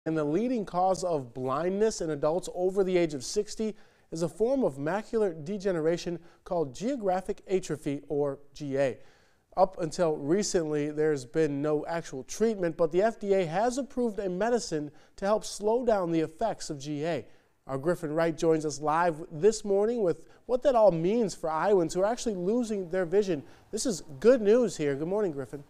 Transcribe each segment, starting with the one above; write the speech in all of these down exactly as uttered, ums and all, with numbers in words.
And the leading cause of blindness in adults over the age of sixty is a form of macular degeneration called geographic atrophy, or G A. Up until recently, there's been no actual treatment, but the F D A has approved a medicine to help slow down the effects of G A. Our Griffin Wright joins us live this morning with what that all means for Iowans who are actually losing their vision. This is good news here. Good morning, Griffin.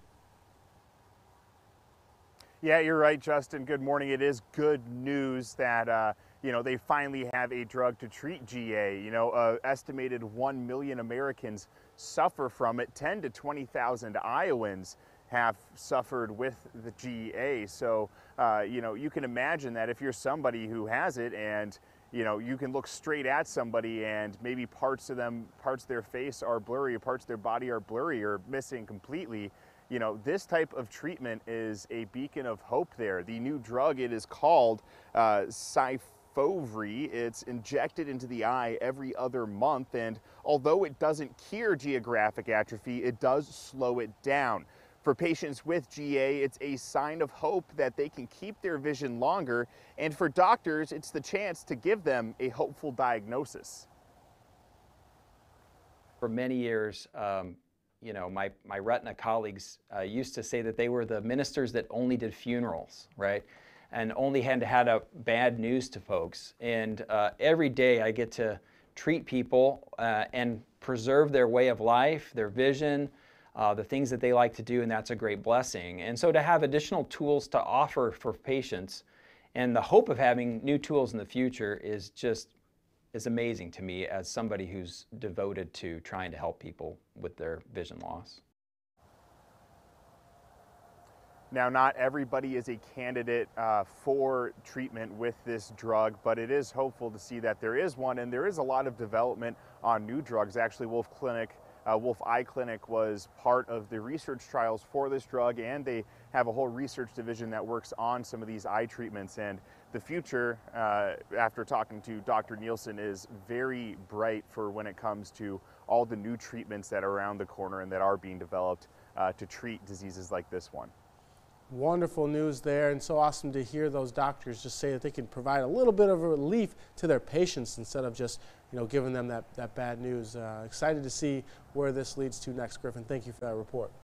Yeah, you're right, Justin. Good morning. It is good news that, uh, you know, they finally have a drug to treat G A. You know, uh, estimated one million Americans suffer from it. ten to twenty thousand Iowans have suffered with the G A. So, uh, you know, you can imagine that if you're somebody who has it and, you know, you can look straight at somebody and maybe parts of them, parts of their face are blurry, or parts of their body are blurry or missing completely. You know, this type of treatment is a beacon of hope there. The new drug, it is called uh, Syfovre. It's injected into the eye every other month, and although it doesn't cure geographic atrophy, it does slow it down. For patients with G A, it's a sign of hope that they can keep their vision longer, and for doctors, it's the chance to give them a hopeful diagnosis. For many years, um, you know, my, my retina colleagues uh, used to say that they were the ministers that only did funerals, right? And only had to had a bad news to folks. And uh, every day I get to treat people uh, and preserve their way of life, their vision, uh, the things that they like to do, and that's a great blessing. And so to have additional tools to offer for patients and the hope of having new tools in the future is just is amazing to me as somebody who's devoted to trying to help people with their vision loss. Now, not everybody is a candidate uh, for treatment with this drug, but it is hopeful to see that there is one, and there is a lot of development on new drugs. Actually, Wolf Clinic, uh, Wolf Eye Clinic was part of the research trials for this drug, and they have a whole research division that works on some of these eye treatments. And the future, uh, after talking to Doctor Nielsen, is very bright for when it comes to all the new treatments that are around the corner and that are being developed uh, to treat diseases like this one. Wonderful news there, and so awesome to hear those doctors just say that they can provide a little bit of relief to their patients instead of just, you know, giving them that, that bad news. Uh, excited to see where this leads to next, Griffin. Thank you for that report.